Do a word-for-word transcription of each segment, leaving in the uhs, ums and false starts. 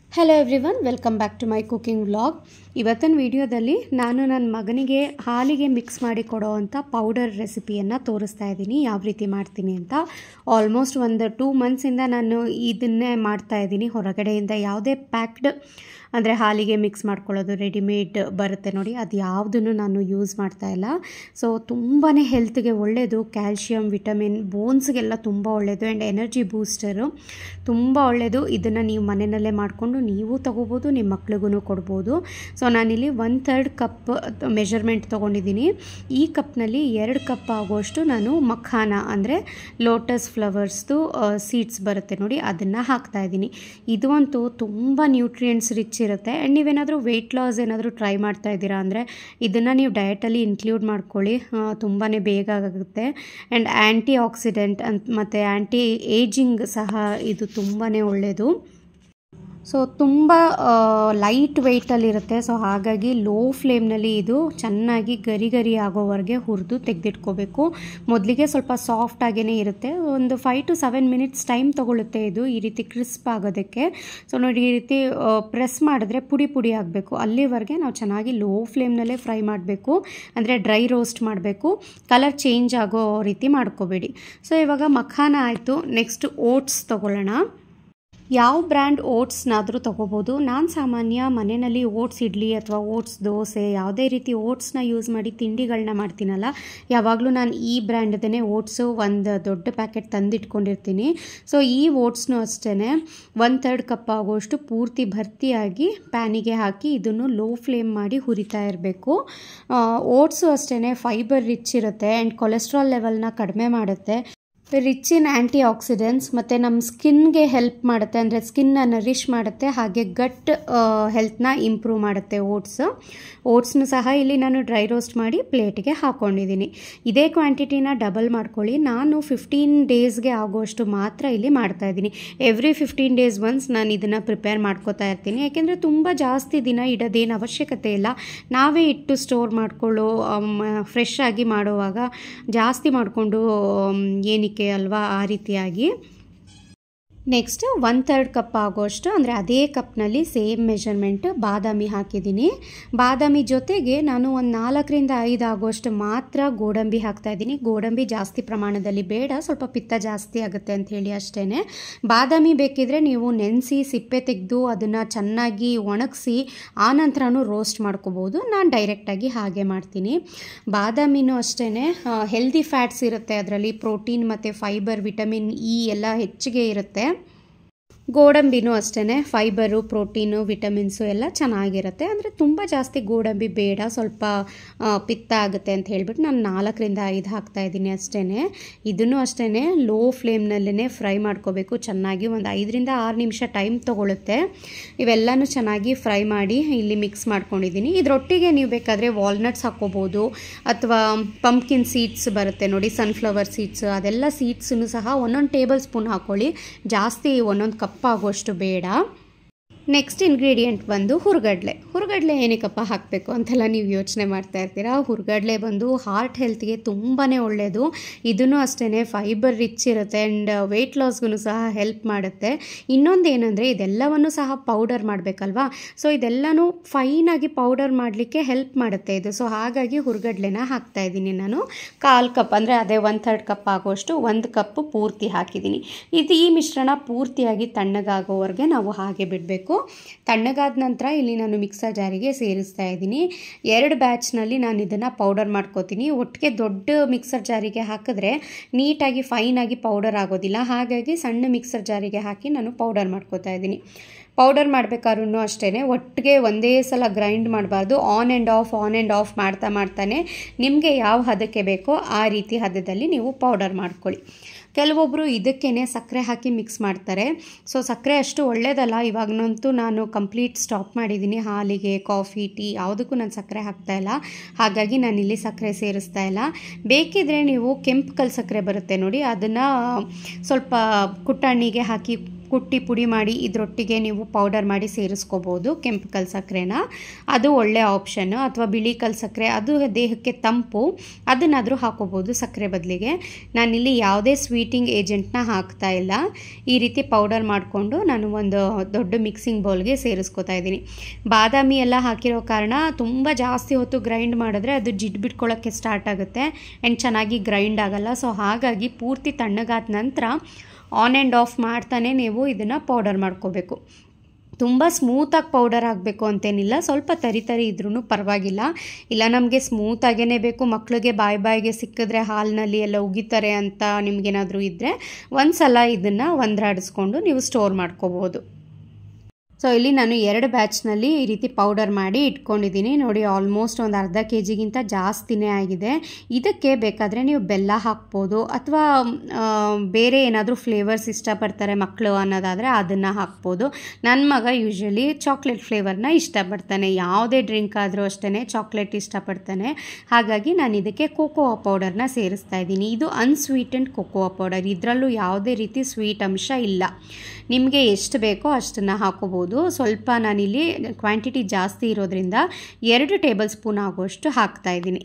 Hello everyone, welcome back to my cooking vlog. ಇವತ್ತಿನ ವಿಡಿಯೋದಲ್ಲಿ ನಾನು ನನ್ನ ಮಗನಿಗೆ ಹಾಲಿಗೆ ಮಿಕ್ಸ್ ಮಾಡಿ ಕೊಡೋ ಅಂಥ ಪೌಡರ್ ರೆಸಿಪಿಯನ್ನು ತೋರಿಸ್ತಾ ಇದ್ದೀನಿ, ಯಾವ ರೀತಿ ಮಾಡ್ತೀನಿ ಅಂತ. ಆಲ್ಮೋಸ್ಟ್ ಒಂದು ಟೂ ಮಂತ್ಸಿಂದ ನಾನು ಇದನ್ನೇ ಮಾಡ್ತಾ ಇದ್ದೀನಿ. ಹೊರಗಡೆಯಿಂದ ಯಾವುದೇ ಪ್ಯಾಕ್ಡ್ ಅಂದರೆ ಹಾಲಿಗೆ ಮಿಕ್ಸ್ ಮಾಡ್ಕೊಳ್ಳೋದು ರೆಡಿಮೇಡ್ ಬರುತ್ತೆ ನೋಡಿ, ಅದು ಯಾವುದನ್ನು ನಾನು ಯೂಸ್ ಮಾಡ್ತಾ ಇಲ್ಲ. ಸೊ ತುಂಬಾ ಹೆಲ್ತ್ಗೆ ಒಳ್ಳೆಯದು, ಕ್ಯಾಲ್ಶಿಯಂ, ವಿಟಮಿನ್, ಬೋನ್ಸ್ಗೆಲ್ಲ ತುಂಬ ಒಳ್ಳೆಯದು ಆ್ಯಂಡ್ ಎನರ್ಜಿ ಬೂಸ್ಟರು, ತುಂಬ ಒಳ್ಳೆಯದು. ಇದನ್ನು ನೀವು ಮನೆಯಲ್ಲೇ ಮಾಡಿಕೊಂಡು ನೀವು ತೊಗೋಬೋದು, ನಿಮ್ಮ ಮಕ್ಳಿಗೂ ಕೊಡ್ಬೋದು. ಸೊ ನಾನಿಲ್ಲಿ ಒನ್ ಥರ್ಡ್ ಕಪ್ ಮೆಷರ್ಮೆಂಟ್ ತೊಗೊಂಡಿದ್ದೀನಿ. ಈ ಕಪ್ನಲ್ಲಿ ಎರಡು ಕಪ್ ಆಗುವಷ್ಟು ನಾನು ಮಖಾನ ಅಂದರೆ ಲೋಟಸ್ ಫ್ಲವರ್ಸ್ದು ಸೀಡ್ಸ್ ಬರುತ್ತೆ ನೋಡಿ, ಅದನ್ನು ಹಾಕ್ತಾಯಿದ್ದೀನಿ. ಇದು ಅಂತೂ ತುಂಬ ನ್ಯೂಟ್ರಿಯೆಂಟ್ಸ್ ರಿಚ್ ಇರುತ್ತೆ. ಆ್ಯಂಡ್ ನೀವೇನಾದರೂ ವೆಯ್ಟ್ ಲಾಸ್ ಏನಾದರೂ ಟ್ರೈ ಮಾಡ್ತಾ ಇದ್ದೀರಾ ಅಂದರೆ ಇದನ್ನು ನೀವು ಡಯಟಲ್ಲಿ ಇನ್ಕ್ಲೂಡ್ ಮಾಡ್ಕೊಳ್ಳಿ, ತುಂಬಾ ಬೇಗ ಆಗುತ್ತೆ. ಆ್ಯಂಡ್ ಆ್ಯಂಟಿ ಆಕ್ಸಿಡೆಂಟ್ ಅಂತ ಮತ್ತು ಆ್ಯಂಟಿ ಏಜಿಂಗ್ ಸಹ ಇದು ತುಂಬಾ ಒಳ್ಳೆಯದು. ಸೊ ತುಂಬ ಲೈಟ್ ವೆಯ್ಟಲ್ಲಿರುತ್ತೆ. ಸೊ ಹಾಗಾಗಿ ಲೋ ಫ್ಲೇಮ್ನಲ್ಲಿ ಇದು ಚೆನ್ನಾಗಿ ಗರಿ ಗರಿ ಆಗೋವರೆಗೆ ಹುರಿದು ತೆಗೆದಿಟ್ಕೋಬೇಕು. ಮೊದಲಿಗೆ ಸ್ವಲ್ಪ ಸಾಫ್ಟ್ ಆಗೇ ಇರುತ್ತೆ, ಒಂದು five to seven minutes time ತೊಗೊಳುತ್ತೆ ಇದು ಈ ರೀತಿ ಕ್ರಿಸ್ಪ್ ಆಗೋದಕ್ಕೆ. ಸೊ ನೋಡಿ, ಈ ರೀತಿ ಪ್ರೆಸ್ ಮಾಡಿದ್ರೆ ಪುಡಿ ಪುಡಿ ಆಗಬೇಕು, ಅಲ್ಲಿವರೆಗೆ ನಾವು ಚೆನ್ನಾಗಿ ಲೋ ಫ್ಲೇಮ್ನಲ್ಲೇ ಫ್ರೈ ಮಾಡಬೇಕು, ಅಂದರೆ ಡ್ರೈ ರೋಸ್ಟ್ ಮಾಡಬೇಕು, ಕಲರ್ ಚೇಂಜ್ ಆಗೋ ರೀತಿ ಮಾಡ್ಕೋಬೇಡಿ. ಸೊ ಇವಾಗ ಮಖಾನ ಆಯಿತು, ನೆಕ್ಸ್ಟ್ ಓಟ್ಸ್ ತೊಗೊಳ್ಳೋಣ. ಯಾವ ಬ್ರ್ಯಾಂಡ್ ಓಟ್ಸ್ನಾದರೂ ತೊಗೋಬೋದು. ನಾನು ಸಾಮಾನ್ಯ ಮನೆಯಲ್ಲಿ ಓಟ್ಸ್ ಇಡ್ಲಿ ಅಥವಾ ಓಟ್ಸ್ ದೋಸೆ ಯಾವುದೇ ರೀತಿ ಓಟ್ಸ್ನ ಯೂಸ್ ಮಾಡಿ ತಿಂಡಿಗಳನ್ನ ಮಾಡ್ತೀನಲ್ಲ, ಯಾವಾಗಲೂ ನಾನು ಈ ಬ್ರ್ಯಾಂಡ್ದೇ ಓಟ್ಸು ಒಂದು ದೊಡ್ಡ ಪ್ಯಾಕೆಟ್ ತಂದಿಟ್ಕೊಂಡಿರ್ತೀನಿ. ಸೊ ಈ ಓಟ್ಸ್ನೂ ಅಷ್ಟೇ ಒನ್ ಥರ್ಡ್ ಕಪ್ ಆಗೋಷ್ಟು ಪೂರ್ತಿ ಭರ್ತಿಯಾಗಿ ಪ್ಯಾನಿಗೆ ಹಾಕಿ ಇದನ್ನು ಲೋ ಫ್ಲೇಮ್ ಮಾಡಿ ಹುರಿತಾ ಇರಬೇಕು. ಓಟ್ಸು ಅಷ್ಟೇ ಫೈಬರ್ ರಿಚ್ ಇರುತ್ತೆ ಆ್ಯಂಡ್ ಕೊಲೆಸ್ಟ್ರಾಲ್ ಲೆವೆಲ್ನ ಕಡಿಮೆ ಮಾಡುತ್ತೆ, ರಿಚ್ ಇನ್ ಆ್ಯಂಟಿ ಆಕ್ಸಿಡೆಂಟ್ಸ್, ಮತ್ತು ನಮ್ಮ ಸ್ಕಿನ್ಗೆ ಹೆಲ್ಪ್ ಮಾಡುತ್ತೆ, ಅಂದರೆ ಸ್ಕಿನ್ನ ನರಿಷ್ ಮಾಡುತ್ತೆ, ಹಾಗೆ ಗಟ್ ಹೆಲ್ತ್ನ ಇಂಪ್ರೂವ್ ಮಾಡುತ್ತೆ ಓಟ್ಸ್. ಓಟ್ಸ್ನು ಸಹ ಇಲ್ಲಿ ನಾನು ಡ್ರೈ ರೋಸ್ಟ್ ಮಾಡಿ ಪ್ಲೇಟಿಗೆ ಹಾಕ್ಕೊಂಡಿದ್ದೀನಿ. ಇದೇ ಕ್ವಾಂಟಿಟಿನ ಡಬಲ್ ಮಾಡ್ಕೊಳ್ಳಿ. ನಾನು ಫಿಫ್ಟೀನ್ ಡೇಸ್ಗೆ ಆಗೋಷ್ಟು ಮಾತ್ರ ಇಲ್ಲಿ ಮಾಡ್ತಾಯಿದ್ದೀನಿ. ಎವ್ರಿ ಫಿಫ್ಟೀನ್ ಡೇಸ್ ಒನ್ಸ್ ನಾನು ಇದನ್ನು ಪ್ರಿಪೇರ್ ಮಾಡ್ಕೋತಾ ಇರ್ತೀನಿ, ಯಾಕೆಂದರೆ ತುಂಬ ಜಾಸ್ತಿ ದಿನ ಇಡೋದೇನು ಅವಶ್ಯಕತೆ ಇಲ್ಲ. ನಾವೇ ಇಟ್ಟು ಸ್ಟೋರ್ ಮಾಡಿಕೊಳ್ಳೋ ಫ್ರೆಶ್ ಆಗಿ ಮಾಡುವಾಗ ಜಾಸ್ತಿ ಮಾಡಿಕೊಂಡು ಏನಕ್ಕೆ ಅಲ್ವಾ, ಆ ರೀತಿಯಾಗಿ. ನೆಕ್ಸ್ಟ್ ಒನ್ ಥರ್ಡ್ ಕಪ್ ಆಗೋಷ್ಟು, ಅಂದರೆ ಅದೇ ಕಪ್ನಲ್ಲಿ ಸೇಮ್ ಮೆಷರ್ಮೆಂಟ್ ಬಾದಾಮಿ ಹಾಕಿದ್ದೀನಿ. ಬಾದಾಮಿ ಜೊತೆಗೆ ನಾನು ಒಂದು ನಾಲ್ಕರಿಂದ ಐದು ಆಗೋಷ್ಟು ಮಾತ್ರ ಗೋಡಂಬಿ ಹಾಕ್ತಾಯಿದ್ದೀನಿ. ಗೋಡಂಬಿ ಜಾಸ್ತಿ ಪ್ರಮಾಣದಲ್ಲಿ ಬೇಡ, ಸ್ವಲ್ಪ ಪಿತ್ತ ಜಾಸ್ತಿ ಆಗುತ್ತೆ ಅಂತ ಹೇಳಿ ಅಷ್ಟೇ. ಬಾದಾಮಿ ಬೇಕಿದ್ರೆ ನೀವು ನೆನೆಸಿ ಸಿಪ್ಪೆ ತೆಗೆದು ಅದನ್ನು ಚೆನ್ನಾಗಿ ಒಣಗಿಸಿ ಆನಂತರನೂ ರೋಸ್ಟ್ ಮಾಡ್ಕೋಬೋದು. ನಾನು ಡೈರೆಕ್ಟಾಗಿ ಹಾಗೆ ಮಾಡ್ತೀನಿ. ಬಾದಾಮಿನೂ ಅಷ್ಟೇ ಹೆಲ್ದಿ ಫ್ಯಾಟ್ಸ್ ಇರುತ್ತೆ, ಅದರಲ್ಲಿ ಪ್ರೋಟೀನ್ ಮತ್ತು ಫೈಬರ್, ವಿಟಮಿನ್ ಇ ಎಲ್ಲ ಹೆಚ್ಚಿಗೆ ಇರುತ್ತೆ. ಗೋಡಂಬಿನೂ ಅಷ್ಟೇ ಫೈಬರು, ಪ್ರೋಟೀನು, ವಿಟಮಿನ್ಸು ಎಲ್ಲ ಚೆನ್ನಾಗಿರುತ್ತೆ. ಅಂದರೆ ತುಂಬ ಜಾಸ್ತಿ ಗೋಡಂಬಿ ಬೇಡ, ಸ್ವಲ್ಪ ಪಿತ್ತ ಆಗುತ್ತೆ ಅಂತ ಹೇಳ್ಬಿಟ್ಟು ನಾನು ನಾಲ್ಕರಿಂದ ಐದು ಹಾಕ್ತಾಯಿದ್ದೀನಿ ಅಷ್ಟೇ. ಇದನ್ನು ಅಷ್ಟೇ ಲೋ ಫ್ಲೇಮ್ನಲ್ಲೇ ಫ್ರೈ ಮಾಡ್ಕೋಬೇಕು ಚೆನ್ನಾಗಿ. ಒಂದು ಐದರಿಂದ ಆರು ನಿಮಿಷ ಟೈಮ್ ತೊಗೊಳುತ್ತೆ. ಇವೆಲ್ಲನೂ ಚೆನ್ನಾಗಿ ಫ್ರೈ ಮಾಡಿ ಇಲ್ಲಿ ಮಿಕ್ಸ್ ಮಾಡ್ಕೊಂಡಿದ್ದೀನಿ. ಇದರೊಟ್ಟಿಗೆ ನೀವು ಬೇಕಾದರೆ ವಾಲ್ನಟ್ಸ್ ಹಾಕ್ಕೋಬೋದು, ಅಥವಾ ಪಂಪ್ಕಿನ್ ಸೀಡ್ಸ್ ಬರುತ್ತೆ ನೋಡಿ, ಸನ್ಫ್ಲವರ್ ಸೀಡ್ಸ್, ಅದೆಲ್ಲ ಸೀಡ್ಸನ್ನು ಸಹ ಒಂದೊಂದು ಟೇಬಲ್ ಸ್ಪೂನ್ ಹಾಕ್ಕೊಳ್ಳಿ, ಜಾಸ್ತಿ ಒಂದೊಂದು ಕಪ್ ಆಗೋಷ್ಟು ಬೇಡ. ನೆಕ್ಸ್ಟ್ ಇಂಗ್ರೀಡಿಯೆಂಟ್ ಬಂದು ಹುರ್ಗಡ್ಲೆ. ಹುರ್ಗಡ್ಲೆ ಏನಕ್ಕಪ್ಪ ಹಾಕಬೇಕು ಅಂತೆಲ್ಲ ನೀವು ಯೋಚನೆ ಮಾಡ್ತಾ ಇರ್ತೀರಾ. ಹುರ್ಗಡ್ಲೆ ಬಂದು ಹಾರ್ಟ್ ಹೆಲ್ತ್ಗೆ ತುಂಬಾ ಒಳ್ಳೆಯದು. ಇದನ್ನು ಅಷ್ಟೇ ಫೈಬರ್ ರಿಚ್ ಇರುತ್ತೆ ಆ್ಯಂಡ್ ವೆಯ್ಟ್ ಲಾಸ್ಗೂ ಸಹ ಹೆಲ್ಪ್ ಮಾಡುತ್ತೆ. ಇನ್ನೊಂದು ಏನಂದರೆ ಇದೆಲ್ಲವನ್ನು ಸಹ ಪೌಡರ್ ಮಾಡಬೇಕಲ್ವಾ, ಸೊ ಇದೆಲ್ಲನೂ ಫೈನಾಗಿ ಪೌಡರ್ ಮಾಡಲಿಕ್ಕೆ ಹೆಲ್ಪ್ ಮಾಡುತ್ತೆ ಇದು. ಸೊ ಹಾಗಾಗಿ ಹುರ್ಗಡ್ಲೆನ ಹಾಕ್ತಾಯಿದ್ದೀನಿ ನಾನು. ಕಾಲು ಕಪ್ ಅಂದರೆ ಅದೇ ಒನ್ ಥರ್ಡ್ ಕಪ್ ಆಗೋಷ್ಟು ಒಂದು ಕಪ್ಪು ಪೂರ್ತಿ ಹಾಕಿದ್ದೀನಿ. ಇದು ಈ ಮಿಶ್ರಣ ಪೂರ್ತಿಯಾಗಿ ತಣ್ಣಗಾಗೋವರೆಗೆ ನಾವು ಹಾಗೆ ಬಿಡಬೇಕು. ತಣ್ಣಗಾದ ನಂತರ ಇಲ್ಲಿ ನಾನು ಮಿಕ್ಸರ್ ಜಾರಿಗೆ ಸೇರಿಸ್ತಾ ಇದ್ದೀನಿ. ಎರಡು ಬ್ಯಾಚ್ನಲ್ಲಿ ನಾನು ಇದನ್ನು ಪೌಡರ್ ಮಾಡ್ಕೋತೀನಿ. ಒಟ್ಟಿಗೆ ದೊಡ್ಡ ಮಿಕ್ಸರ್ ಜಾರಿಗೆ ಹಾಕಿದ್ರೆ ನೀಟಾಗಿ ಫೈನಾಗಿ ಪೌಡರ್ ಆಗೋದಿಲ್ಲ, ಹಾಗಾಗಿ ಸಣ್ಣ ಮಿಕ್ಸರ್ ಜಾರಿಗೆ ಹಾಕಿ ನಾನು ಪೌಡರ್ ಮಾಡ್ಕೋತಾ ಇದ್ದೀನಿ. ಪೌಡರ್ ಮಾಡಬೇಕಾದ್ರೂ ಅಷ್ಟೇ ಒಟ್ಟಿಗೆ ಒಂದೇ ಸಲ ಗ್ರೈಂಡ್ ಮಾಡಬಾರ್ದು, on and off on and off ಮಾಡ್ತಾ ಮಾಡ್ತಾನೆ ನಿಮಗೆ ಯಾವ ಹದಕ್ಕೆ ಬೇಕೋ ಆ ರೀತಿ ಹದದಲ್ಲಿ ನೀವು ಪೌಡರ್ ಮಾಡ್ಕೊಳ್ಳಿ. ಕೆಲವೊಬ್ಬರು ಇದಕ್ಕೇ ಸಕ್ಕರೆ ಹಾಕಿ ಮಿಕ್ಸ್ ಮಾಡ್ತಾರೆ. ಸೊ ಸಕ್ಕರೆ ಅಷ್ಟು ಒಳ್ಳೆಯದಲ್ಲ. ಇವಾಗಂತೂ ನಾನು ಕಂಪ್ಲೀಟ್ ಸ್ಟಾಪ್ ಮಾಡಿದ್ದೀನಿ. ಹಾಲಿಗೆ, ಕಾಫಿ, ಟೀ ಯಾವುದಕ್ಕೂ ನಾನು ಸಕ್ಕರೆ ಹಾಕ್ತಾಯಿಲ್ಲ, ಹಾಗಾಗಿ ನಾನಿಲ್ಲಿ ಸಕ್ಕರೆ ಸೇರಿಸ್ತಾ ಇಲ್ಲ. ಬೇಕಿದ್ರೆ ನೀವು ಕೆಂಪು ಕಲ್ ಸಕ್ಕರೆ ಬರುತ್ತೆ ನೋಡಿ, ಅದನ್ನು ಸ್ವಲ್ಪ ಕುಟ್ಟಣಿಗೆ ಹಾಕಿ ಕುಟ್ಟಿ ಪುಡಿ ಮಾಡಿ ಇದರೊಟ್ಟಿಗೆ ನೀವು ಪೌಡರ್ ಮಾಡಿ ಸೇರಿಸ್ಕೋಬೋದು ಕೆಂಪು ಕಲ್ ಸಕ್ಕರೆನ, ಅದು ಒಳ್ಳೆ ಆಪ್ಷನ್ನು. ಅಥವಾ ಬಿಳಿ ಕಲ್ ಸಕ್ಕರೆ, ಅದು ದೇಹಕ್ಕೆ ತಂಪು, ಅದನ್ನಾದರೂ ಹಾಕೋಬೋದು ಸಕ್ಕರೆ ಬದಲಿಗೆ. ನಾನಿಲ್ಲಿ ಯಾವುದೇ ಸ್ವೀಟಿಂಗ್ ಏಜೆಂಟ್ನ ಹಾಕ್ತಾ ಇಲ್ಲ. ಈ ರೀತಿ ಪೌಡರ್ ಮಾಡಿಕೊಂಡು ನಾನು ಒಂದು ದೊಡ್ಡ ಮಿಕ್ಸಿಂಗ್ ಬೌಲ್ಗೆ ಸೇರಿಸ್ಕೊತಾ ಇದ್ದೀನಿ. ಬಾದಾಮಿ ಎಲ್ಲ ಹಾಕಿರೋ ಕಾರಣ ತುಂಬ ಜಾಸ್ತಿ ಹೊತ್ತು ಗ್ರೈಂಡ್ ಮಾಡಿದ್ರೆ ಅದು ಜಿಡ್ಡು ಬಿಟ್ಕೊಳ್ಳೋಕ್ಕೆ ಸ್ಟಾರ್ಟ್ ಆಗುತ್ತೆ ಆ್ಯಂಡ್ ಚೆನ್ನಾಗಿ ಗ್ರೈಂಡ್ ಆಗಲ್ಲ. ಸೊ ಹಾಗಾಗಿ ಪೂರ್ತಿ ತಣ್ಣಗಾದ ನಂತರ ಆನ್ ಆ್ಯಂಡ್ ಆಫ್ ಮಾಡ್ತಾನೆ ನೀವು ಇದನ್ನು ಪೌಡರ್ ಮಾಡ್ಕೋಬೇಕು. ತುಂಬ ಸ್ಮೂತಾಗಿ ಪೌಡರ್ ಆಗಬೇಕು ಅಂತೇನಿಲ್ಲ, ಸ್ವಲ್ಪ ತರಿ ತರಿ ಇದ್ರೂ ಪರವಾಗಿಲ್ಲ. ಇಲ್ಲ ನಮಗೆ ಸ್ಮೂತಾಗೇ ಬೇಕು, ಮಕ್ಕಳಿಗೆ ಬಾಯಿ ಬಾಯಿಗೆ ಸಿಕ್ಕಿದ್ರೆ ಹಾಲಿನಲ್ಲಿ ಎಲ್ಲ ಉಗಿತಾರೆ ಅಂತ ನಿಮಗೇನಾದರೂ ಇದ್ದರೆ ಒಂದು ಸಲ ಇದನ್ನು ಒಂದರಾಡಿಸ್ಕೊಂಡು ನೀವು ಸ್ಟೋರ್ ಮಾಡ್ಕೋಬೋದು. ಸೊ ಇಲ್ಲಿ ನಾನು ಎರಡು ಬ್ಯಾಚ್ನಲ್ಲಿ ಈ ರೀತಿ ಪೌಡರ್ ಮಾಡಿ ಇಟ್ಕೊಂಡಿದ್ದೀನಿ ನೋಡಿ. ಆಲ್ಮೋಸ್ಟ್ ಒಂದು ಅರ್ಧ ಕೆ ಜಿಗಿಂತ ಜಾಸ್ತಿನೇ ಆಗಿದೆ. ಇದಕ್ಕೆ ಬೇಕಾದರೆ ನೀವು ಬೆಲ್ಲ ಹಾಕ್ಬೋದು ಅಥವಾ ಬೇರೆ ಏನಾದರೂ ಫ್ಲೇವರ್ಸ್ ಇಷ್ಟಪಡ್ತಾರೆ ಮಕ್ಕಳು ಅನ್ನೋದಾದರೆ ಅದನ್ನು ಹಾಕ್ಬೋದು. ನನ್ನ ಮಗ ಯೂಶ್ವಲಿ ಚಾಕ್ಲೇಟ್ ಫ್ಲೇವರ್ನ ಇಷ್ಟಪಡ್ತಾನೆ, ಯಾವುದೇ ಡ್ರಿಂಕ್ ಆದರೂ ಅಷ್ಟೇ ಚಾಕ್ಲೇಟ್ ಇಷ್ಟಪಡ್ತಾನೆ. ಹಾಗಾಗಿ ನಾನು ಇದಕ್ಕೆ ಕೋಕೋವಾ ಪೌಡರ್ನ ಸೇರಿಸ್ತಾ ಇದ್ದೀನಿ. ಇದು ಅನ್ಸ್ವೀಟೆಂಡ್ ಕೋಕೋವಾ ಪೌಡರ್, ಇದರಲ್ಲೂ ಯಾವುದೇ ರೀತಿ ಸ್ವೀಟ್ ಅಂಶ ಇಲ್ಲ. ನಿಮಗೆ ಎಷ್ಟು ಬೇಕೋ ಅಷ್ಟನ್ನು ಹಾಕೋಬೋದು. ಸ್ವಲ್ಪ ನಾನಿಲ್ಲಿ ಕ್ವಾಂಟಿಟಿ ಜಾಸ್ತಿ ಇರೋದ್ರಿಂದ ಎರಡು ಟೇಬಲ್ ಸ್ಪೂನ್ ಆಗುವಷ್ಟು ಹಾಕ್ತಾ ಇದ್ದೀನಿ.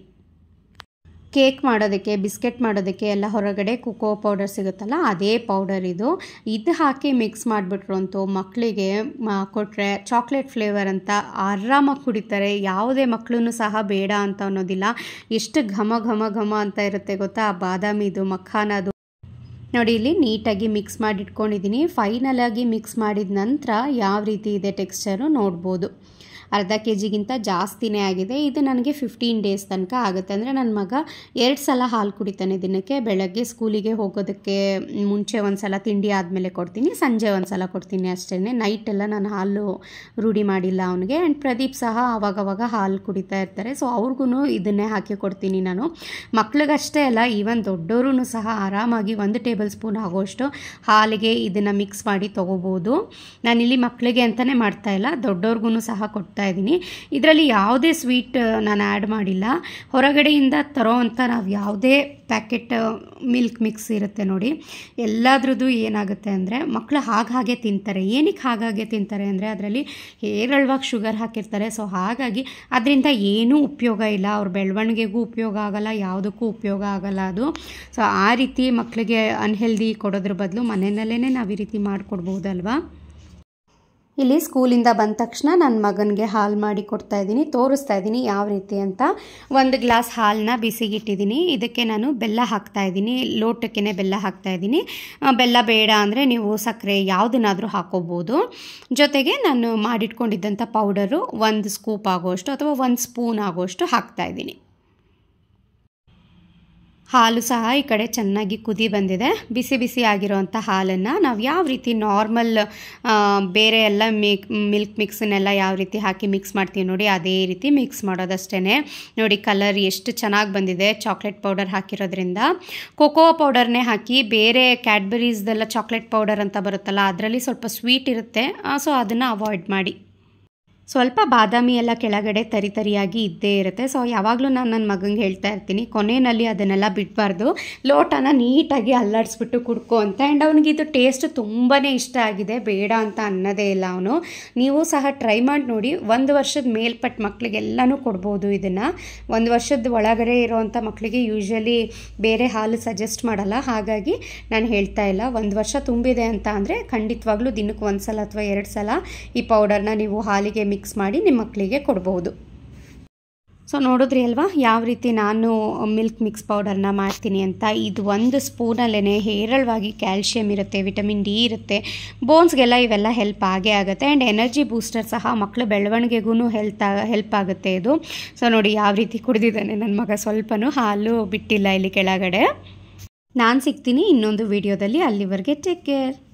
ಕೇಕ್ ಮಾಡೋದಕ್ಕೆ, ಬಿಸ್ಕೆಟ್ ಮಾಡೋದಕ್ಕೆ ಎಲ್ಲ ಹೊರಗಡೆ ಕೋಕೋ ಪೌಡರ್ ಸಿಗುತ್ತಲ್ಲ, ಅದೇ ಪೌಡರ್ ಇದು. ಇದು ಹಾಕಿ ಮಿಕ್ಸ್ ಮಾಡಿಬಿಟ್ರು ಅಂತೂ ಮಕ್ಕಳಿಗೆ ಕೊಟ್ಟರೆ ಚಾಕ್ಲೇಟ್ ಫ್ಲೇವರ್ ಅಂತ ಆರಾಮಾಗಿ ಕುಡಿತಾರೆ. ಯಾವುದೇ ಮಕ್ಕಳೂ ಸಹ ಬೇಡ ಅಂತ ಅನ್ನೋದಿಲ್ಲ. ಎಷ್ಟು ಘಮ ಘಮ ಘಮ ಅಂತ ಇರುತ್ತೆ ಗೊತ್ತಾ ಆ ಬಾದಾಮಿದು, ಮಖಾನದು. ನೋಡಿ ಇಲ್ಲಿ ನೀಟಾಗಿ ಮಿಕ್ಸ್ ಮಾಡಿ ಇಟ್ಕೊಂಡಿದ್ದೀನಿ. ಫೈನಲಾಗಿ ಮಿಕ್ಸ್ ಮಾಡಿದ ನಂತರ ಯಾವ ರೀತಿ ಇದೆ ಟೆಕ್ಸ್ಚರು ನೋಡ್ಬೋದು. ಅರ್ಧ ಕೆ ಜಿಗಿಂತ ಜಾಸ್ತಿನೇ ಆಗಿದೆ. ಇದು ನನಗೆ ಫಿಫ್ಟೀನ್ ಡೇಸ್ ತನಕ ಆಗುತ್ತೆ. ಅಂದರೆ ನನ್ನ ಮಗ ಎರಡು ಸಲ ಹಾಲು ಕುಡಿತಾನೆ ದಿನಕ್ಕೆ. ಬೆಳಗ್ಗೆ ಸ್ಕೂಲಿಗೆ ಹೋಗೋದಕ್ಕೆ ಮುಂಚೆ ಒಂದು ಸಲ, ತಿಂಡಿ ಆದಮೇಲೆ ಕೊಡ್ತೀನಿ, ಸಂಜೆ ಒಂದು ಸಲ ಕೊಡ್ತೀನಿ ಅಷ್ಟೇ. ನೈಟೆಲ್ಲ ನಾನು ಹಾಲು ರೂಢಿ ಮಾಡಿಲ್ಲ ಅವನಿಗೆ. ಆ್ಯಂಡ್ ಪ್ರದೀಪ್ ಸಹ ಆವಾಗವಾಗ ಹಾಲು ಕುಡಿತಾ ಇರ್ತಾರೆ. ಸೊ ಅವ್ರಿಗೂ ಇದನ್ನೇ ಹಾಕಿ ಕೊಡ್ತೀನಿ ನಾನು. ಮಕ್ಳಿಗಷ್ಟೇ ಅಲ್ಲ, ಈವನ್ ದೊಡ್ಡವರು ಸಹ ಆರಾಮಾಗಿ ಒಂದು ಟೇಬಲ್ ಸ್ಪೂನ್ ಆಗೋಷ್ಟು ಹಾಲಿಗೆ ಇದನ್ನು ಮಿಕ್ಸ್ ಮಾಡಿ ತೊಗೋಬೋದು. ನಾನಿಲ್ಲಿ ಮಕ್ಕಳಿಗೆ ಅಂತಲೇ ಮಾಡ್ತಾಯಿಲ್ಲ, ದೊಡ್ಡವ್ರಿಗೂ ಸಹ ಕೊಡ್ತಾ ಇದ್ದೀನಿ. ಇದರಲ್ಲಿ ಯಾವುದೇ ಸ್ವೀಟ್ ನಾನು ಆ್ಯಡ್ ಮಾಡಿಲ್ಲ. ಹೊರಗಡೆಯಿಂದ ತರೋ ಅಂಥ ನಾವು ಯಾವುದೇ ಪ್ಯಾಕೆಟ್ ಮಿಲ್ಕ್ ಮಿಕ್ಸ್ ಇರುತ್ತೆ ನೋಡಿ, ಎಲ್ಲದ್ರದ್ದು ಏನಾಗುತ್ತೆ ಅಂದರೆ ಮಕ್ಕಳು ಹಾಗೆ ಹಾಗೆ ತಿಂತಾರೆ. ಏನಕ್ಕೆ ಹಾಗಾಗೆ ತಿಂತಾರೆ ಅಂದರೆ ಅದರಲ್ಲಿ ಹೇರಳವಾಗಿ ಶುಗರ್ ಹಾಕಿರ್ತಾರೆ. ಸೊ ಹಾಗಾಗಿ ಅದರಿಂದ ಏನೂ ಉಪಯೋಗ ಇಲ್ಲ, ಅವ್ರ ಬೆಳವಣಿಗೆಗೂ ಉಪಯೋಗ ಆಗಲ್ಲ, ಯಾವುದಕ್ಕೂ ಉಪಯೋಗ ಆಗಲ್ಲ ಅದು. ಸೊ ಆ ರೀತಿ ಮಕ್ಕಳಿಗೆ ಅನ್ಹೆಲ್ದಿ ಕೊಡೋದ್ರ ಬದಲು ಮನೆಯಲ್ಲೇ ನಾವು ಈ ರೀತಿ ಮಾಡಿಕೊಡ್ಬೋದಲ್ವಾ. ಇಲ್ಲಿ ಸ್ಕೂಲಿಂದ ಬಂದ ತಕ್ಷಣ ನನ್ನ ಮಗನಿಗೆ ಹಾಲು ಮಾಡಿ ಕೊಡ್ತಾ ಇದ್ದೀನಿ, ತೋರಿಸ್ತಾ ಇದ್ದೀನಿ ಯಾವ ರೀತಿ ಅಂತ. ಒಂದು ಗ್ಲಾಸ್ ಹಾಲನ್ನ ಬಿಸಿಗಿಟ್ಟಿದ್ದೀನಿ. ಇದಕ್ಕೆ ನಾನು ಬೆಲ್ಲ ಹಾಕ್ತಾ ಇದ್ದೀನಿ, ಲೋಟಕ್ಕೆ ಬೆಲ್ಲ ಹಾಕ್ತಾ ಇದ್ದೀನಿ. ಬೆಲ್ಲ ಬೇಡ ಅಂದರೆ ನೀವು ಸಕ್ಕರೆ ಯಾವುದನ್ನಾದರೂ ಹಾಕೋಬೋದು. ಜೊತೆಗೆ ನಾನು ಮಾಡಿಟ್ಕೊಂಡಿದ್ದಂಥ ಪೌಡರು ಒಂದು ಸ್ಕೂಪ್ ಆಗೋಷ್ಟು ಅಥವಾ ಒಂದು ಸ್ಪೂನ್ ಆಗೋಷ್ಟು ಹಾಕ್ತಾ ಇದ್ದೀನಿ. ಹಾಲು ಸಹ ಈ ಕಡೆ ಚೆನ್ನಾಗಿ ಕುದಿ ಬಂದಿದೆ. ಬಿಸಿ ಬಿಸಿ ಆಗಿರೋವಂಥ ಹಾಲನ್ನು ನಾವು ಯಾವ ರೀತಿ ನಾರ್ಮಲ್ ಬೇರೆ ಎಲ್ಲ ಮಿಕ್ ಮಿಲ್ಕ್ ಮಿಕ್ಸನ್ನೆಲ್ಲ ಯಾವ ರೀತಿ ಹಾಕಿ ಮಿಕ್ಸ್ ಮಾಡ್ತೀವಿ ನೋಡಿ, ಅದೇ ರೀತಿ ಮಿಕ್ಸ್ ಮಾಡೋದಷ್ಟೇ. ನೋಡಿ ಕಲರ್ ಎಷ್ಟು ಚೆನ್ನಾಗಿ ಬಂದಿದೆ ಚಾಕ್ಲೇಟ್ ಪೌಡರ್ ಹಾಕಿರೋದ್ರಿಂದ. ಕೋಕೋ ಪೌಡರ್ನೇ ಹಾಕಿ, ಬೇರೆ ಕ್ಯಾಡ್ಬರೀಸ್ದೆಲ್ಲ ಚಾಕ್ಲೇಟ್ ಪೌಡರ್ ಅಂತ ಬರುತ್ತಲ್ಲ ಅದರಲ್ಲಿ ಸ್ವಲ್ಪ ಸ್ವೀಟ್ ಇರುತ್ತೆ. ಸೊ ಅದನ್ನು ಅವಾಯ್ಡ್ ಮಾಡಿ. ಸ್ವಲ್ಪ ಬಾದಾಮಿ ಎಲ್ಲ ಕೆಳಗಡೆ ತರಿ ತರಿಯಾಗಿ ಇದ್ದೇ ಇರುತ್ತೆ. ಸೊ ಯಾವಾಗಲೂ ನಾನು ನನ್ನ ಮಗಂಗೆ ಹೇಳ್ತಾ ಇರ್ತೀನಿ, ಕೊನೆಯಲ್ಲಿ ಅದನ್ನೆಲ್ಲ ಬಿಡಬಾರ್ದು, ಲೋಟನ ನೀಟಾಗಿ ಅಲ್ಲಾಡಿಸ್ಬಿಟ್ಟು ಕುಡ್ಕೊ ಅಂತ. ಆ್ಯಂಡ್ ಅವನಿಗೆ ಇದು ಟೇಸ್ಟ್ ತುಂಬಾ ಇಷ್ಟ ಆಗಿದೆ, ಬೇಡ ಅಂತ ಅನ್ನೋದೇ ಇಲ್ಲ ಅವನು. ನೀವು ಸಹ ಟ್ರೈ ಮಾಡಿ ನೋಡಿ. ಒಂದು ವರ್ಷದ ಮೇಲ್ಪಟ್ಟ ಮಕ್ಕಳಿಗೆಲ್ಲನೂ ಕೊಡ್ಬೋದು ಇದನ್ನು. ಒಂದು ವರ್ಷದ ಒಳಗಡೆ ಇರೋವಂಥ ಮಕ್ಕಳಿಗೆ ಯೂಶ್ವಲಿ ಬೇರೆ ಹಾಲು ಸಜೆಸ್ಟ್ ಮಾಡಲ್ಲ. ಹಾಗಾಗಿ ನಾನು ಹೇಳ್ತಾ ಇಲ್ಲ. ಒಂದು ವರ್ಷ ತುಂಬಿದೆ ಅಂತ ಅಂದರೆ ಖಂಡಿತವಾಗ್ಲೂ ದಿನಕ್ಕೆ ಒಂದು ಸಲ ಅಥವಾ ಎರಡು ಸಲ ಈ ಪೌಡರ್ನ ನೀವು ಹಾಲಿಗೆ ಮಿಕ್ಸ್ ಮಾಡಿ ನಿಮ್ಮ ಮಕ್ಕಳಿಗೆ ಕೊಡ್ಬೋದು. ಸೊ ನೋಡಿದ್ರಿ ಅಲ್ವಾ ಯಾವ ರೀತಿ ನಾನು ಮಿಲ್ಕ್ ಮಿಕ್ಸ್ ಪೌಡರ್ನ ಮಾಡ್ತೀನಿ ಅಂತ. ಇದು ಒಂದು ಸ್ಪೂನಲ್ಲೇ ಹೇರಳವಾಗಿ ಕ್ಯಾಲ್ಶಿಯಮ್ ಇರುತ್ತೆ, ವಿಟಮಿನ್ ಡಿ ಇರುತ್ತೆ, ಬೋನ್ಸ್ಗೆಲ್ಲ ಇವೆಲ್ಲ ಹೆಲ್ಪ್ ಆಗೇ ಆಗುತ್ತೆ. ಆ್ಯಂಡ್ ಎನರ್ಜಿ ಬೂಸ್ಟರ್ ಸಹ ಮಕ್ಕಳ ಬೆಳವಣಿಗೆಗೂ ಹೆಲ್ತ್ ಹೆಲ್ಪ್ ಆಗುತ್ತೆ ಇದು. ಸೊ ನೋಡಿ ಯಾವ ರೀತಿ ಕುಡಿದಿದ್ದಾನೆ ನನ್ನ ಮಗ, ಸ್ವಲ್ಪನೂ ಹಾಲು ಬಿಟ್ಟಿಲ್ಲ ಇಲ್ಲಿ ಕೆಳಗಡೆ. ನಾನು ಸಿಗ್ತೀನಿ ಇನ್ನೊಂದು ವಿಡಿಯೋದಲ್ಲಿ. ಅಲ್ಲಿವರೆಗೆ ಟೇಕ್ ಕೇರ್.